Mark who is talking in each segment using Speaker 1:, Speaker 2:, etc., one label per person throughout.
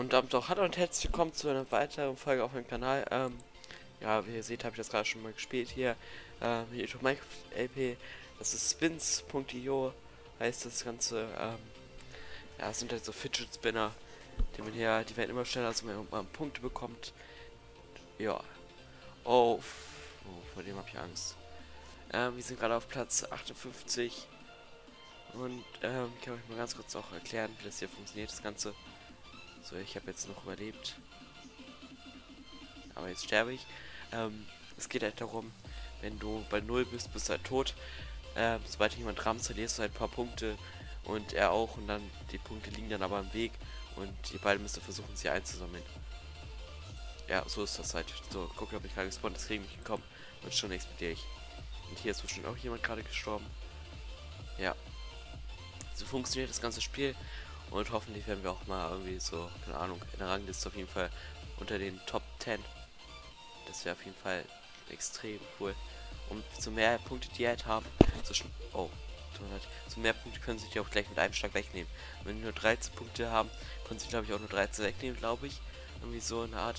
Speaker 1: Und damit auch hallo und herzlich willkommen zu einer weiteren Folge auf meinem Kanal. Ja, wie ihr seht, habe ich das gerade schon mal gespielt hier. Hier auf Minecraft LP. Das ist spins.io, heißt das Ganze. Ja, es sind halt so Fidget Spinner, die werden immer schneller, als man Punkte bekommt. Ja. Oh, vor dem habe ich Angst. Wir sind gerade auf Platz 58. Und ich kann euch mal ganz kurz auch erklären, wie das hier funktioniert, das Ganze. So, ich habe jetzt noch überlebt. Aber jetzt sterbe ich. Es geht halt darum, wenn du bei 0 bist, bist du halt tot. Sobald jemand rammt, verlierst du halt ein paar Punkte und er auch. Und dann die Punkte liegen dann aber im Weg und ihr beide müsst versuchen, sie einzusammeln. Ja, so ist das halt. So, guck, ob ich gerade gespawnt, das kriege ich gekommen und schon explodiere ich. Und hier ist bestimmt auch jemand gerade gestorben. Ja, so funktioniert das ganze Spiel und hoffentlich werden wir auch mal irgendwie so, keine Ahnung, in der Rangliste auf jeden Fall unter den Top 10. Das wäre auf jeden Fall extrem cool. Und so mehr Punkte, die halt haben, so mehr Punkte können sie die auch gleich mit einem Schlag wegnehmen. Wenn die nur 13 Punkte haben, können sie, glaube ich, auch nur 13 wegnehmen, glaube ich. Irgendwie so eine Art.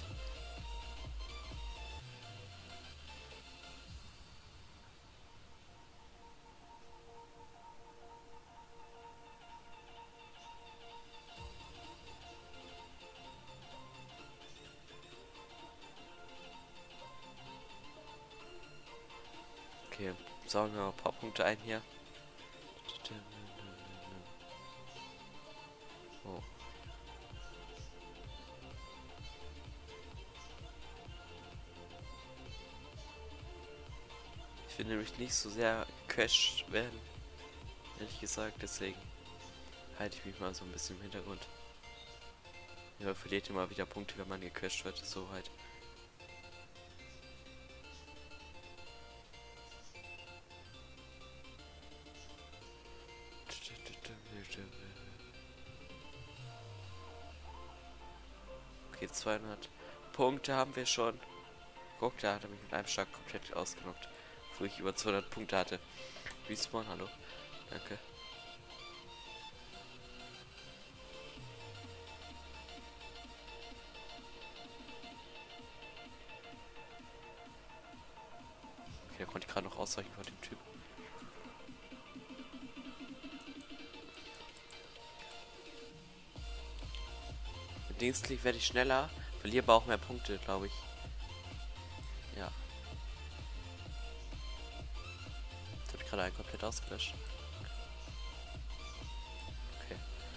Speaker 1: Okay, saugen wir mal ein paar Punkte ein hier. Oh. Ich will nämlich nicht so sehr gecrashed werden, ehrlich gesagt, deswegen halte ich mich mal so ein bisschen im Hintergrund. Ja, verliert immer wieder Punkte, wenn man gecrashed wird, so halt. Okay, 200 Punkte haben wir schon. Guck, da hat er mich mit einem Schlag komplett ausgenockt, wo ich über 200 Punkte hatte. Respawn, hallo. Danke. Okay, da konnte ich gerade noch ausweichen von dem Typ. Mit Linksklick werde ich schneller, verliere aber auch mehr Punkte, glaube ich. Ja. Jetzt habe ich gerade einen komplett ausgelöscht. Okay.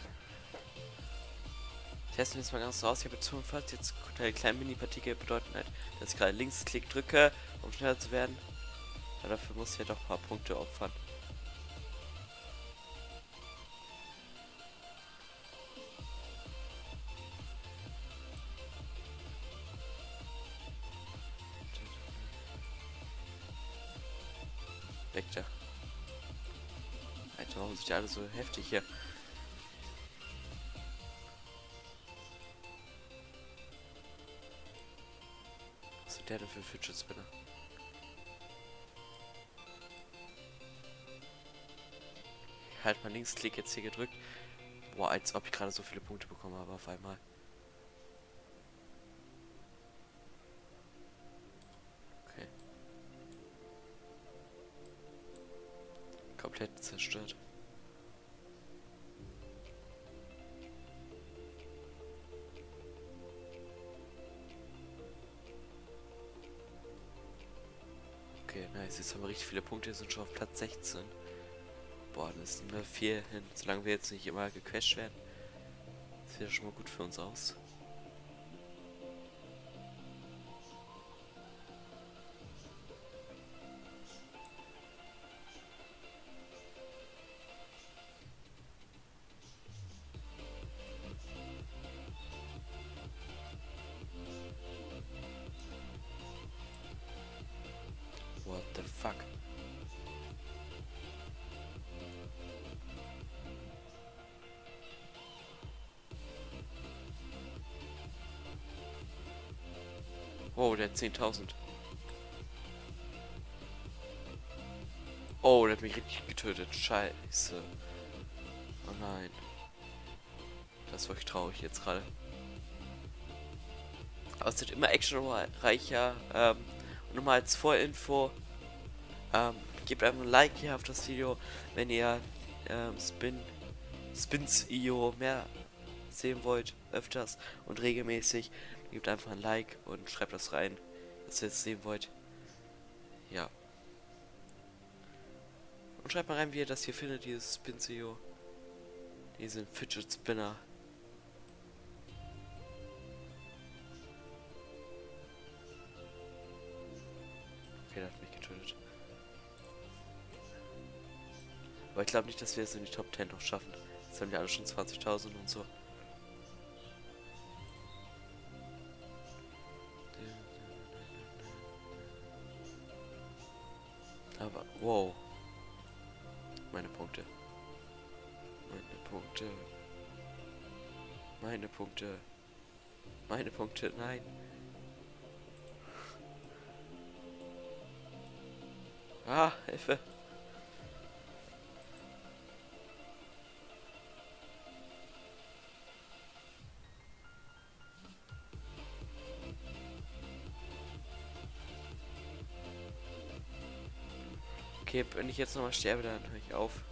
Speaker 1: Testen wir jetzt mal ganz raus. Ich habe jetzt 45, jetzt eine kleine Mini-Partikel bedeuten halt, dass ich gerade Linksklick drücke, um schneller zu werden. Aber dafür muss ich ja doch ein paar Punkte opfern. Weg da. Alter, warum sind die alle so heftig hier? Was sind der denn für Fidget Spinner? Halt mal Linksklick jetzt hier gedrückt. Boah, als ob ich gerade so viele Punkte bekommen habe auf einmal. Okay. Komplett zerstört. Okay, nice. Jetzt haben wir richtig viele Punkte, sind schon auf Platz 16. Boah, das ist nicht mehr viel hin. Solange wir jetzt nicht immer gecrashed werden, sieht das schon mal gut für uns aus. What the fuck? Oh, der hat 10.000. Oh, der hat mich richtig getötet. Scheiße. Oh nein. Das war wirklich traurig jetzt gerade. Aber es wird immer actionreicher. Und nochmal als Vorinfo, gebt einem ein Like hier auf das Video, wenn ihr Spins.io mehr sehen wollt, öfters und regelmäßig. Gebt einfach ein Like und schreibt das rein, dass ihr es sehen wollt. Ja. Und schreibt mal rein, wie ihr das hier findet, dieses Spins.io. Diesen Fidget Spinner. Okay, der hat mich getötet. Aber ich glaube nicht, dass wir es in die Top 10 noch schaffen. Jetzt haben wir alle schon 20.000 und so. Aber, wow. Meine Punkte. Meine Punkte. Meine Punkte. Meine Punkte, nein. Ah, Hilfe. Okay, wenn ich jetzt nochmal sterbe, dann höre ich auf.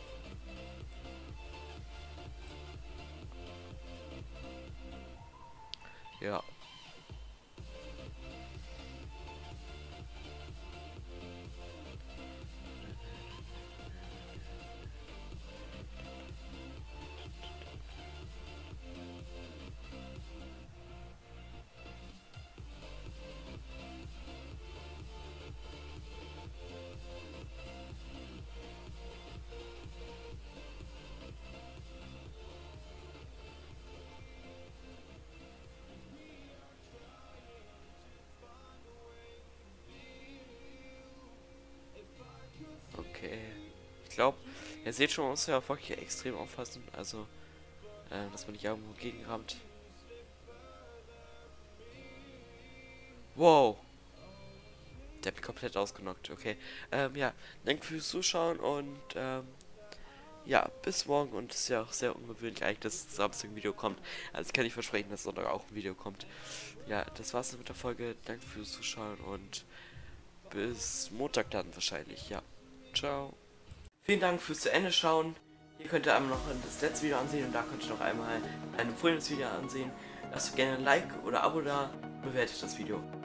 Speaker 1: Ja. Okay. Ich glaube, ihr seht schon, man muss ja wirklich extrem aufpassen. Also, dass man nicht irgendwo gegenrammt. Wow. Der hat mich komplett ausgenockt. Okay. Ja. Danke fürs Zuschauen und, ja, bis morgen. Und es ist ja auch sehr ungewöhnlich eigentlich, dass Samstag ein Video kommt. Also ich kann nicht versprechen, dass Sonntag auch ein Video kommt. Ja, das war's mit der Folge. Danke fürs Zuschauen und bis Montag dann wahrscheinlich. Ja. Ciao. Vielen Dank fürs zu Ende schauen. Hier könnt ihr einmal noch das letzte Video ansehen und da könnt ihr noch einmal ein empfohlenes Video ansehen. Lasst gerne ein Like oder Abo da, bewertet das Video.